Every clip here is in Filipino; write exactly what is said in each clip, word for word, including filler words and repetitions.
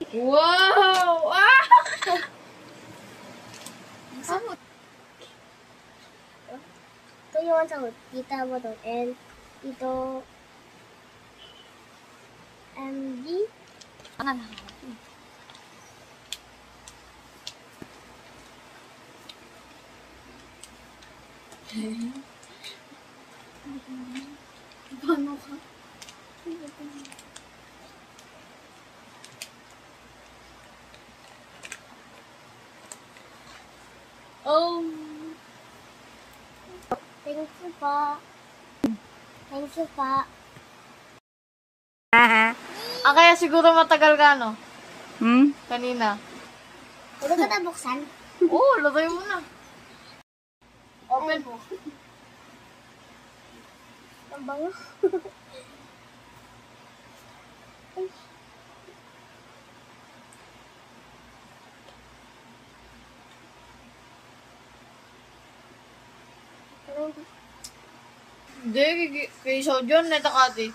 Wow! Ah! Samot. Ito yung sagot. Tita mo doon. And ito M D. Ano na? Paano ka? Oh! Thank you pa. Thank you pa. Ah, kaya siguro matagal ka, no? Hmm? Kanina. Pwede ko na buksan? Oo, oh, lagay mo na. Open mo. Ang bango. Hindi, kay- kay Sojon, neta kati.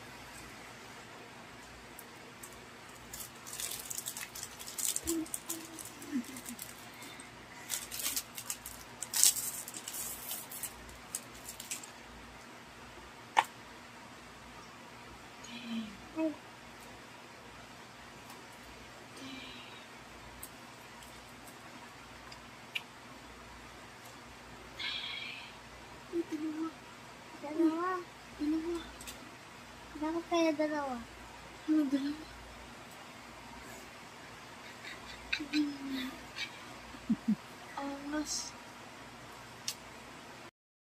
Dalawa. Dalawa. Bakit kaya dalawa? Ano dalawa? Angas.